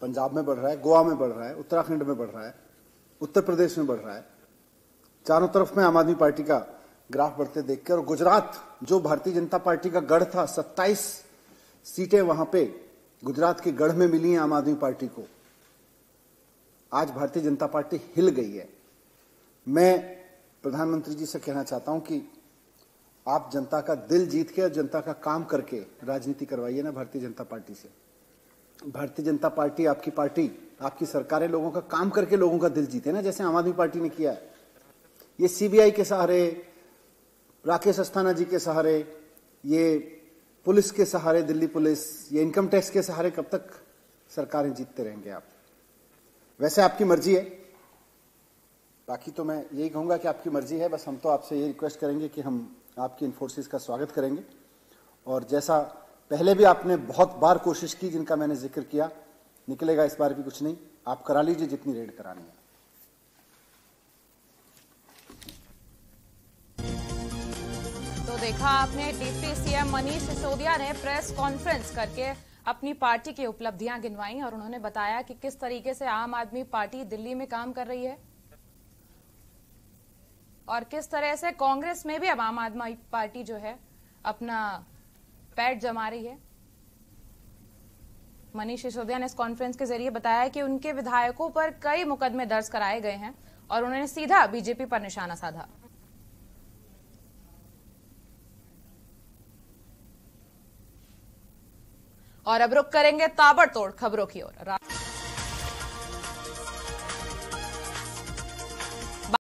पंजाब में बढ़ रहा है, गोवा में बढ़ रहा है, उत्तराखंड में बढ़ रहा है, उत्तर प्रदेश में बढ़ रहा है। चारों तरफ में आम आदमी पार्टी का ग्राफ बढ़ते देखकर, और गुजरात जो भारतीय जनता पार्टी का गढ़ था, 27 सीटें वहां पे गुजरात के गढ़ में मिली हैं आम आदमी पार्टी को। आज भारतीय जनता पार्टी हिल गई है। मैं प्रधानमंत्री जी से कहना चाहता हूं कि आप जनता का दिल जीत के और जनता का काम करके राजनीति करवाइए ना भारतीय जनता पार्टी से। भारतीय जनता पार्टी, आपकी सरकारें लोगों का काम करके लोगों का दिल जीते ना, जैसे आम आदमी पार्टी ने किया है। ये सीबीआई के सहारे, राकेश अस्थाना जी के सहारे, ये पुलिस के सहारे, दिल्ली पुलिस, ये इनकम टैक्स के सहारे कब तक सरकारें जीतते रहेंगे आप? वैसे आपकी मर्जी है, बाकी तो मैं यही कहूंगा कि आपकी मर्जी है। बस हम तो आपसे ये रिक्वेस्ट करेंगे कि हम आपकी इन फोर्सेस का स्वागत करेंगे, और जैसा पहले भी आपने बहुत बार कोशिश की, जिनका मैंने जिक्र किया, निकलेगा इस बार भी कुछ नहीं। आप करा लीजिए जितनी रेड करानी है। तो देखा आपने, डिप्टी सीएम मनीष सिसोदिया ने प्रेस कॉन्फ्रेंस करके अपनी पार्टी की उपलब्धियां गिनवाई और उन्होंने बताया कि किस तरीके से आम आदमी पार्टी दिल्ली में काम कर रही है और किस तरह से कांग्रेस में भी अब आम आदमी पार्टी जो है अपना पैर जमा रही है। मनीष सिसोदिया ने इस कॉन्फ्रेंस के जरिए बताया कि उनके विधायकों पर कई मुकदमे दर्ज कराए गए हैं और उन्होंने सीधा बीजेपी पर निशाना साधा। और अब रुक करेंगे ताबड़तोड़ खबरों की ओर।